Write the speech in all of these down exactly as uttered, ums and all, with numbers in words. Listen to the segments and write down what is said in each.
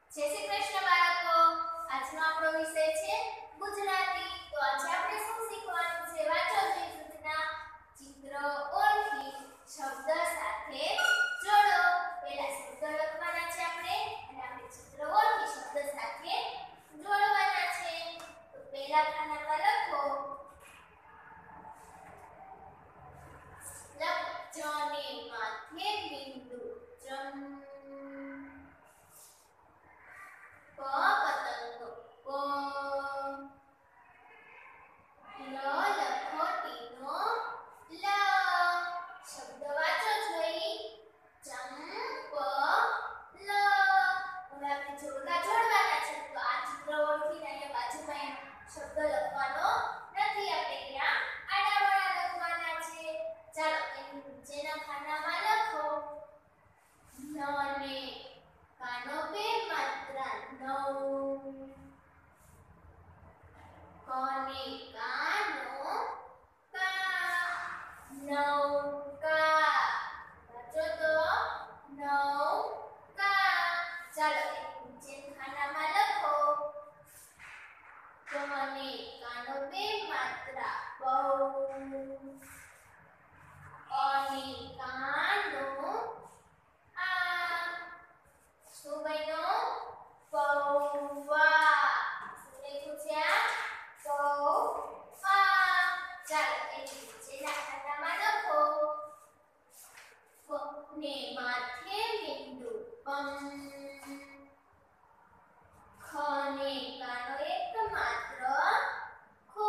જય શ્રી કૃષ્ણ બાળકો, આજનો આપણો વિષય છે ગુજરાતી। તો આજે આપણે શું શીખવાનું છે? વાંચો જે સૂચના, ચિત્ર ઓળખી શબ્દ સાથે જોડો। પહેલા શબ્દ લખવાના છે આપણે અને આપણે ચિત્ર ઓળખી શબ્દ સાથે જોડવાના છે। તો પહેલા ખાનામાં લખો લખજોને માથે બિંદુ ચમ પ પતંગ પ લ લખોટીનો લ શબ્દ વાંચો જોઈ ચંપ લ। હવે આપણે જોડકા જોડવાના છે તો આ ચિત્ર ઓળખીને અહીંયા બાજુમાં શબ્દ લખવાનો નથી, આપણે ત્યાં આડાવાળા લખવાના છે। ચાલો એની નીચેના ખાનામાં લખો ન ને કાનો બે માત્રા નવ કને કાનો કા નૌકા વાંચો તો નૌકા। ચાલો નીચે ખાનામાં લખો કને કાનો બે માત્રા બહુ અને કાનો આ શું બન્યો પૌવા। શું લખ્યું છે આ પૌવા। ચાલો એની નીચેના ખાનામાં લખો પ ને માથે બિંદુ પમ ખ ને કાનો એક માત્ર ખો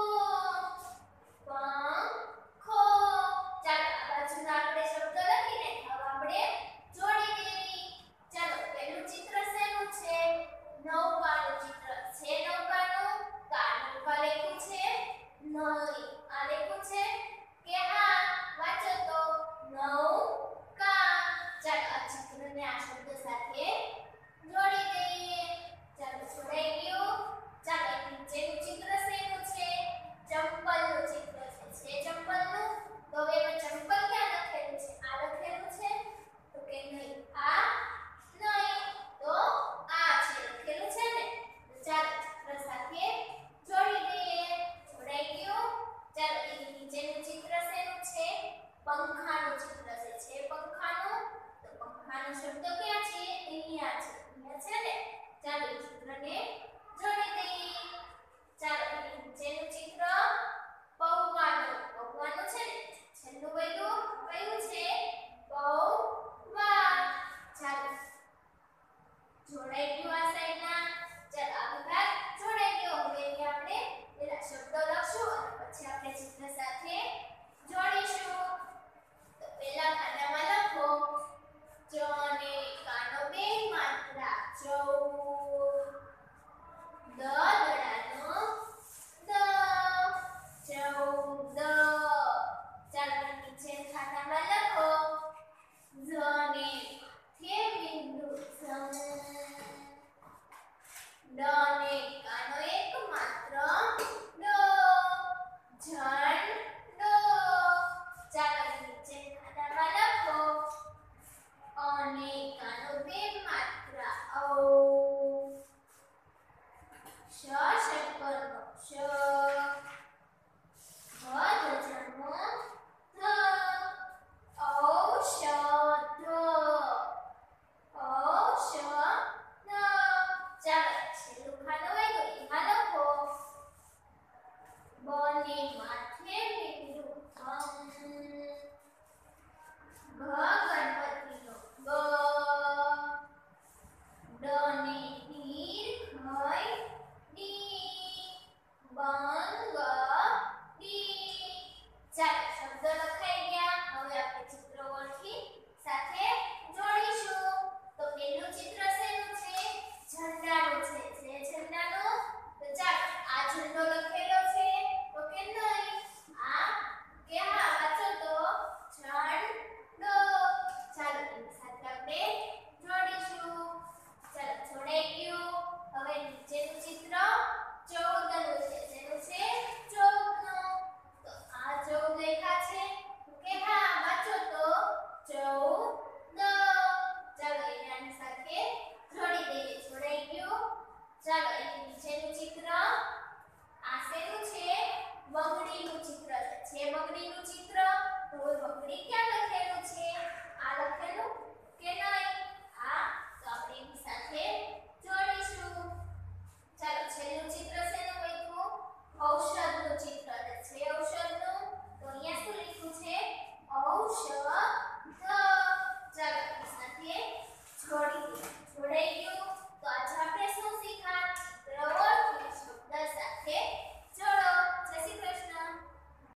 પંખો। ચાલો આ બાજુના આપણે શબ્દ લખીને હવે આપણે જોડી દેવી। ચાલો પહેલું ચિત્ર શેનું છે? નૌકાનું ચિત્ર છે। નૌકાનું કા નૌકા લખ્યું છે નહીં, આ લખ્યું છે કે હા વાંચો તો નૌકા। ચાલો આ ચિત્રને આ શબ્દ સાથે જોડી દઈએ। ચાલો જોડાઈ ગયું। ચાલો નીચેનું ચિત્ર શેનું છે? ચંપલનું ચિત્ર છે। છે ચંપલનું? તો હવે એમાં ચંપલ ક્યાં લખેલું છે? આ લખેલું છે? તો કે નહીં, આ નહીં, તો આ છે લખેલું છે ને। તો ચાલો ચિત્ર સાથે જોડી દઈએ। જોડાઈ ગયું। ચાલો એની નીચેનું ચિત્ર શેનું છે? પંખાનું ચિત્ર છે। છે પંખાનું? તો પંખાનો શબ્દ ક્યાં છે? અહીંયા છે, અહીંયા છે ને। ચાલો એ ચિત્રને જોડી દઈએ। ચાલો એની નીચેનું ચિત્ર પૌવાનું પૌવાનું છે ને, છેલ્લું કયું કયું છે? પૌવા। ચાલો જોડાઈ ગયું આ